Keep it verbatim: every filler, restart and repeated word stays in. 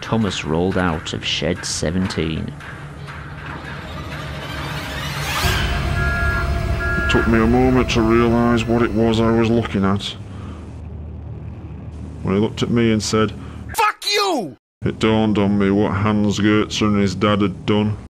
Thomas rolled out of shed seventeen. It took me a moment to realise what it was I was looking at. When he looked at me and said, "Fuck you!" It dawned on me what Hans Gertzer and his dad had done.